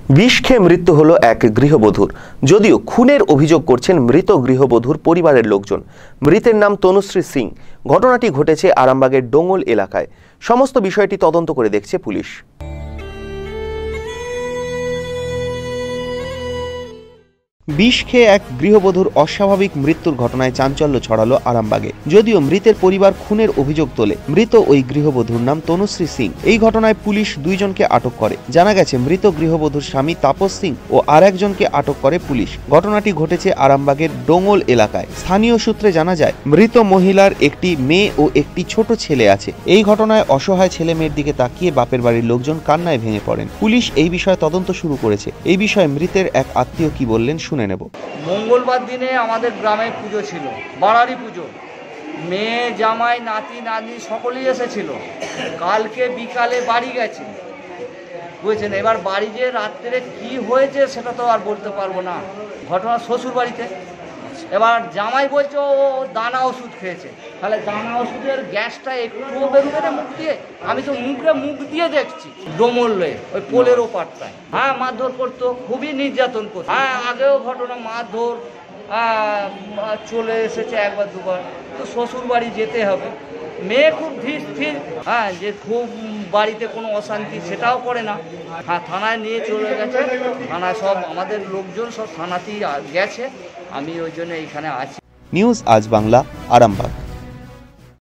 বিষ খেয়ে মৃত্যু হলো এক গৃহবধূর। যদিও খুনের অভিযোগ করছেন মৃত গৃহবধূর পরিবারের লোকজন। মৃতের নাম তনুশ্রী সিং। ঘটনাটি ঘটেছে আরামবাগের ডোঙ্গল এলাকায়। সমস্ত বিষয়টি তদন্ত করে দেখছে পুলিশ। বিষ খেয়ে এক গৃহবধূর অস্বাভাবিক মৃত্যুর ঘটনায় চাঞ্চল্য ছড়ালো আরামবাগে। যদিও মৃতের পরিবার খুনের অভিযোগ তোলে। মৃত ওই গৃহবধূর নাম তনুশ্রী সিং। এই ঘটনায় পুলিশ দুইজনকে আটক করে। জানা গেছে মৃত গৃহবধূর স্বামী তাপস সিং ও আরেকজনকে আটক করে পুলিশ। ঘটনাটি ঘটেছে আরামবাগের ডোঙ্গল এলাকায়। স্থানীয় সূত্রে জানা যায়, মৃত মহিলার একটি মেয়ে ও একটি ছোট ছেলে আছে। এই ঘটনায় অসহায় ছেলে মেয়ের দিকে তাকিয়ে বাপের বাড়ির লোকজন কান্নায় ভেঙে পড়েন। পুলিশ এই বিষয়ে তদন্ত শুরু করেছে। এই বিষয়ে মৃতের এক আত্মীয় কি বললেন শুনে নেব। মঙ্গলবার দিনে আমাদের গ্রামে পুজো ছিল, বাড়ারি পুজো। মেয়ে জামাই নাতি নাতনি সকলেই এসেছিল। কালকে বিকালে বাড়ি গেছে, বুঝেছেন। এবার বাড়ি যে রাত্রে কি হয়েছে সেটা তো আর বলতে পারবো না। ঘটনা শ্বশুর বাড়িতে। এবার জামাই বলছে ও দানা ওষুধ খেয়েছে। তাহলে দানা ওষুধের গ্যাসটা একটুও বেরোবে না মুখ দিয়ে? আমি তো মুখ দিয়ে দেখছি। ডোমলে ওই পোলের ওপারটায় মারধর করতো, খুবই নির্যাতন করতো। আগেও ঘটনা মারধর চলে এসেছে একবার দুবার। তো শ্বশুর বাড়ি যেতে হবে। মেয়ে খুব ধীর স্থির, যে খুব বাড়িতে কোনো অশান্তি সেটাও করে না। থানায় নিয়ে চলে গেছে। থানায় সব আমাদের লোকজন সব থানাতেই গেছে। আমি ওই জন্য এইখানে আছি। নিউজ আজ বাংলা, আরামবাগ।